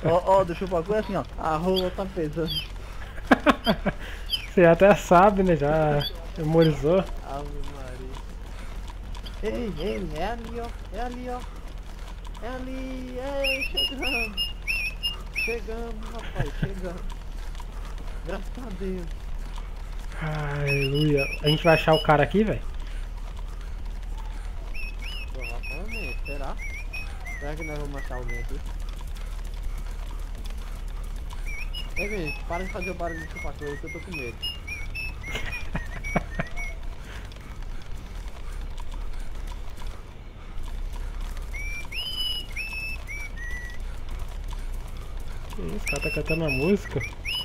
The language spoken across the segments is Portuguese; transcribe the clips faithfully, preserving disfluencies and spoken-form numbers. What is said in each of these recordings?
Ó, ó, do chupacu é assim, ó. A rola tá pesando. Você até sabe, né? Já memorizou. Ave Maria. Ei, ei, é ali, ó. É ali, ó. É ali. Ei, chegamos. Chegamos, rapaz, chegamos. Graças a Deus. Aleluia. A gente vai achar o cara aqui, velho? Provavelmente, será? Será que nós vamos achar alguém aqui? Ei, gente, para de fazer o barulho de chupacu aí que eu tô com medo. Que isso, o cara tá cantando a música.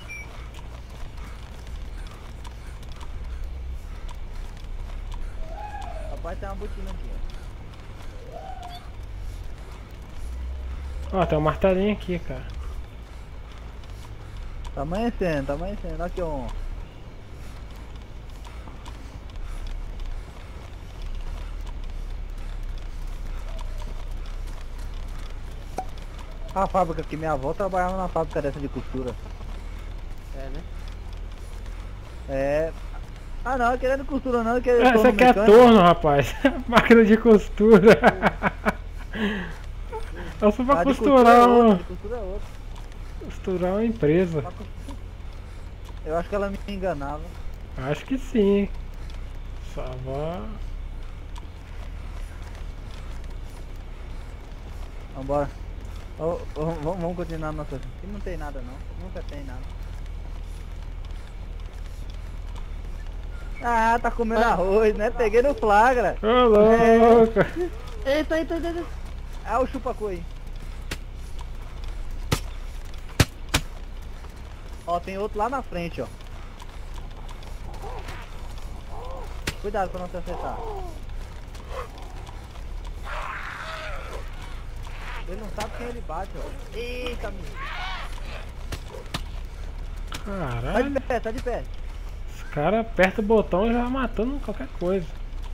Rapaz, tem uma botina aqui, ó. Ó, tem um martelinho aqui, cara. Tá amanhecendo, tá amanhecendo. Aqui, ó. A fábrica que minha avó trabalhava na fábrica dessa de costura. É, né? É. Ah não, querendo costura não, querendo É, isso aqui é torno, rapaz. Máquina de costura. É só pra Ah, de costurar costura é outra, uma... de costura é outra. Costurar uma empresa. Eu acho que ela me enganava. Acho que sim. Só vó... Vambora. Ô, ô, vamos, vamos continuar nossa. Aqui não tem nada não. Nunca tem nada. Ah, tá comendo arroz, né? Peguei no flagra. Ô, louco! É. Eita, eita, eita, eita. Ah, o chupacu aí. Ó, tem outro lá na frente, ó. Cuidado pra não se acertar. Ele não sabe quem ele bate, ó. Eita, amigo. Tá de Caralho, pé, tá de pé. esse cara aperta o botão e já vai matando qualquer coisa.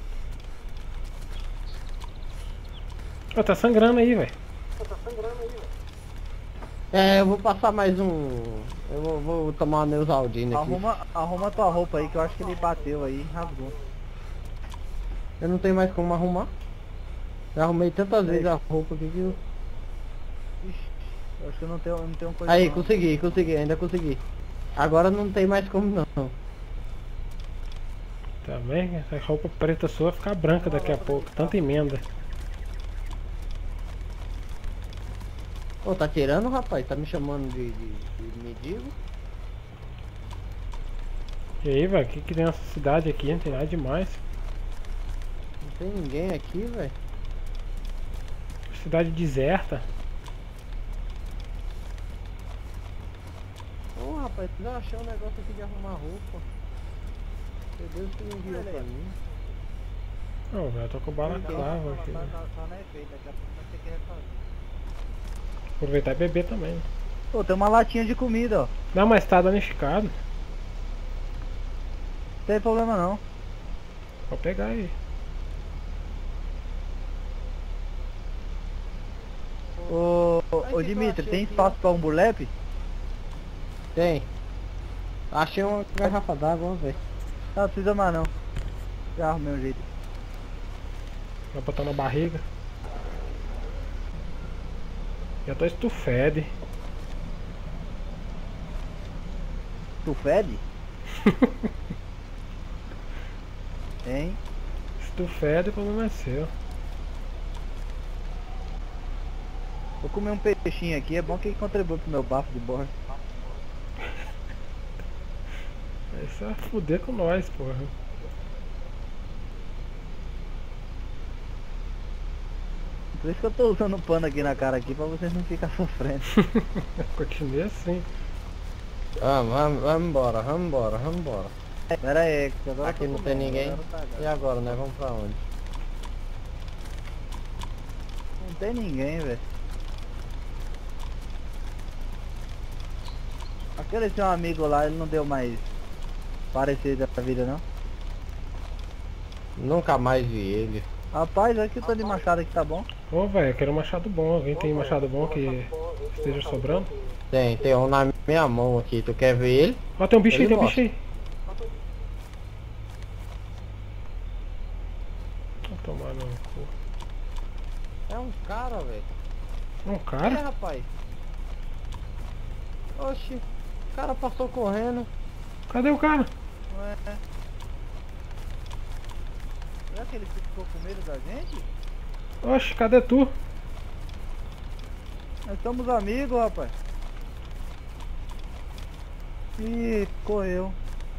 Ó, tá sangrando aí, velho. É, eu vou passar mais um... Eu vou, vou tomar uma Neusaldina aqui. Arruma, arruma tua roupa aí, que eu acho que ele bateu aí, rasgou. Eu não tenho mais como arrumar. Já arrumei tantas Ei. vezes a roupa aqui que eu... Ixi, eu acho que eu não tenho, eu não tenho coisa Aí, não. consegui, consegui, ainda consegui. Agora não tem mais como não. Também, essa roupa preta sua vai ficar branca daqui a pouco. Tanta emenda. Ô, tá tirando, rapaz? Tá me chamando de, de, de mendigo? E aí, velho, o que, que tem nessa cidade aqui? Não tem nada demais. Não tem ninguém aqui, velho. Cidade deserta. Ô, rapaz, eu achei um negócio aqui de arrumar roupa. Meu Deus, que não enviou pra mim. Ô, velho, eu tô com balaclava aqui. Tá, tá, tá na efeito, daqui a pouco vai ter que refazer. Aproveitar e beber também. Pô, tem uma latinha de comida, ó. Não, mas tá danificado. Não tem problema não. Pode pegar aí. Ô, ô, Ai, ô que que eu Dimitri, achei tem aqui, espaço pra um burlap? Tem. Achei uma garrafa d'água, vamos ver. Não, não precisa mais não. Já arrumei um jeito. Vai botar na barriga. Já tô estufado. Tu fede? Hein? Estufado, o problema é seu. Vou comer um peixinho aqui, é bom que contribui pro meu bafo de borra. Isso é fuder com nós, porra. Por isso que eu tô usando um pano aqui na cara aqui, pra vocês não ficarem sofrendo. Continue assim. Vamos, vamos, vamos embora, vamos embora, vamos embora. Pera aí, que agora eu Aqui tô não com tem medo, ninguém. agora tá E ligado. agora, nós vamos pra onde? Não tem ninguém, velho. Aquele seu amigo lá, ele não deu mais parecer da vida não? Nunca mais vi ele. Rapaz, aqui eu tô de machado aqui, tá bom? Ô, velho, eu quero um machado bom. Alguém tem machado bom que esteja sobrando. Tem, tem um na minha mão aqui. Tu quer ver ele? Ó, tem um bicho aí, Ele tem um bicho mostra. aí. Vou tomar no cu. É um cara, velho. Um É, cara? rapaz. Oxi. O cara passou correndo. Cadê o cara? Ué. Será que ele ficou com medo da gente? Oxe, cadê tu? Nós somos amigos, rapaz. Ih, correu.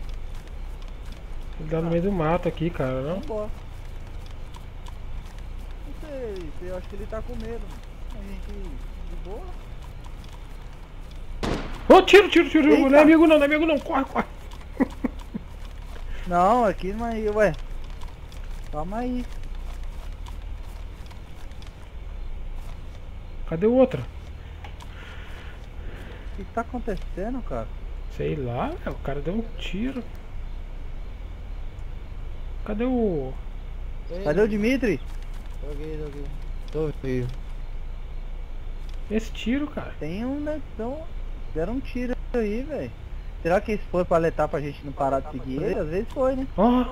Ele tá no meio do mato aqui, cara, não? Vambora. Não sei, eu acho que ele tá com medo. A gente de boa. Ô, tiro, tiro, tiro! Eita. Não é amigo não, não é amigo não, corre, corre! Não, aqui não é, ué. Calma aí. Cadê o outro? O que, que tá acontecendo, cara? Sei lá, velho, o cara deu um tiro. Cadê o... Cadê o Dimitri? Tô aqui, tô aqui. Tô vivo. Esse tiro, cara? Tem um, né? Então, deram um tiro aí, velho. Será que isso foi pra alertar pra gente não parar de seguir ele? Às vezes foi, né? Ó,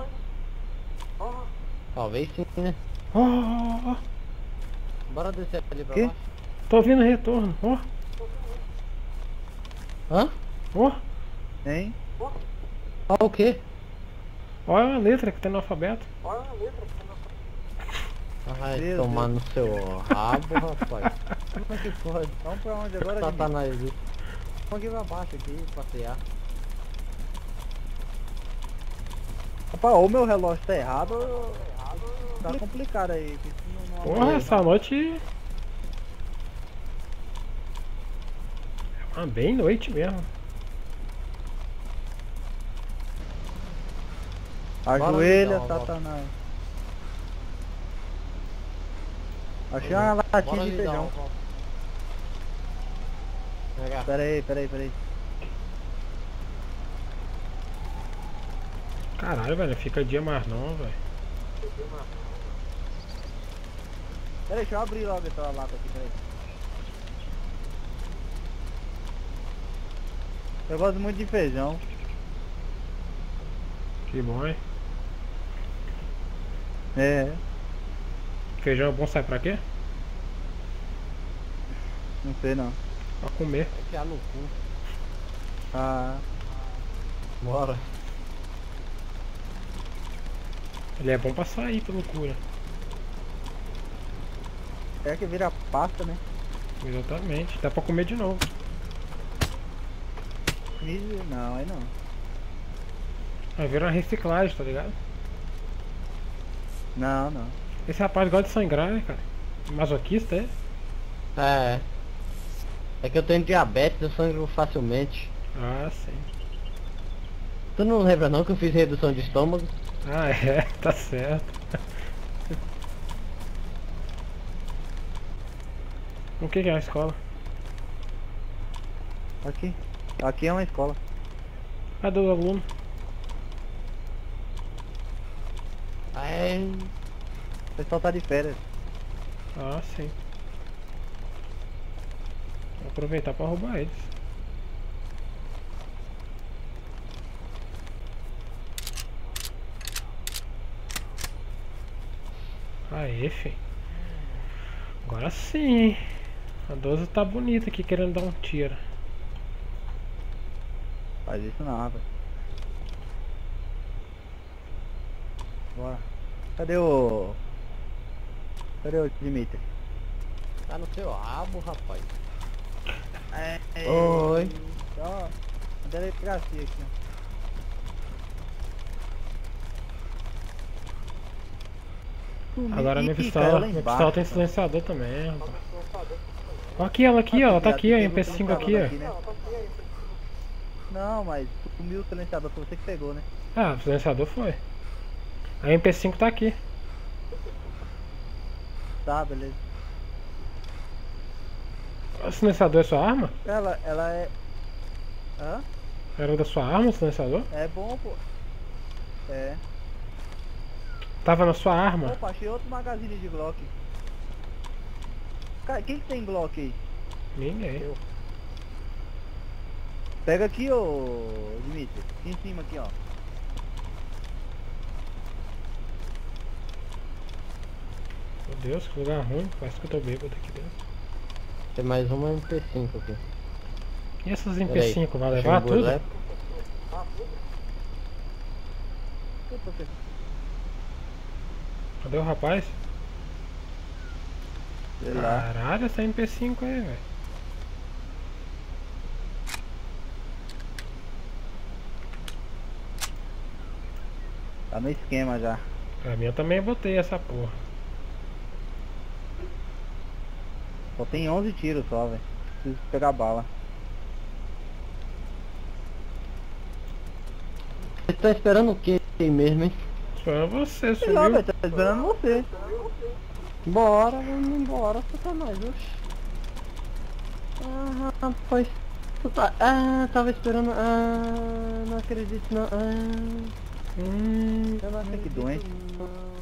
Talvez sim, né? ó, ó, ó. Bora descer ali pra Quê? baixo. Tô ouvindo retorno, ó, Hã? ó. Hein? Ó o quê? Olha a letra que tem no alfabeto. Ai, Meu tomar no seu rabo, rapaz. Como é que pode? Vamos pra onde agora, Dimitri? Satanás. Vamos aqui pra baixo aqui, passear. Rapaz, ou meu relógio tá errado, ou... tá complicado aí. que isso não- não Porra, aparece. essa noite... É uma bem noite mesmo. Ajoelha, Bora, Lidão, Satanás. Achei uma latinha Bora de ali dar feijão. uma volta. Pega. Pera aí, pera aí, pera aí. Caralho, velho, fica dia mais não, velho. Pera aí, deixa eu abrir logo essa lata aqui, pera aí. Eu gosto muito de feijão. Que bom, hein? É, Feijão é bom, sai pra quê? não sei não. Pra comer. Vai enfiar no cu. Ah, Bora. Ele é bom pra sair pelo cu, né? é que vira pasta, né? Exatamente, dá pra comer de novo. Milho, não, aí não. Vai virar uma reciclagem, tá ligado? Não, não. Esse rapaz gosta de sangrar, né, cara? Masoquista, é? É. É que eu tenho diabetes, eu sangro facilmente. Ah, sim. Tu não lembra não que eu fiz redução de estômago? Ah, é, tá certo. O que que é a escola? Aqui. Aqui é uma escola. Cadê o aluno? É. O pessoal tá de férias. Ah, sim. Vou aproveitar pra roubar eles. Aê, fi. Agora sim, hein? A doze tá bonita aqui querendo dar um tiro. Faz isso não, rapaz. Bora. Cadê o... Cadê o Dimitri? Tá no seu rabo, rapaz. É, Oi. Ó, a delegacia aqui, ó. Agora minha Ih, pistola, caiu lá minha embaixo, pistola tem cara. silenciador também, rapaz. Ó, aqui ela aqui, ó, tá aqui, ó, M P cinco aqui, ó. né? Não, mas sumiu o silenciador, foi você que pegou, né? Ah, o silenciador foi. A M P cinco tá aqui. Tá, beleza. O silenciador é sua arma? Ela, ela é... Hã? Era da sua arma o silenciador? É bom, pô. É. Tava na sua arma. Opa, achei outro magazine de Glock. Cara, quem que tem Glock aí? Ninguém. Pega aqui, ô Dimitri. Aqui em cima, aqui, ó. Meu Deus, que lugar ruim. Parece que eu tô bêbado aqui dentro. Tem mais uma M P cinco aqui. E essas Pera M P aí, cinco, vai deixa levar eu tudo? burlar. Cadê o rapaz? Sei lá. Caralho, essa M P cinco aí, velho. Tá no esquema já. Pra mim eu também botei essa porra. Só tem onze tiros só, velho. Preciso pegar bala. Você tá esperando o que mesmo, hein? Só você, Sei lá, sumiu. velho. Tá esperando você. Bora, vamos embora, sacanagem, oxi. Ah, rapaz. Tu tá... Ah, tava esperando... Ah, não acredito não. Ah, Hum, eu não que acredito doente. não.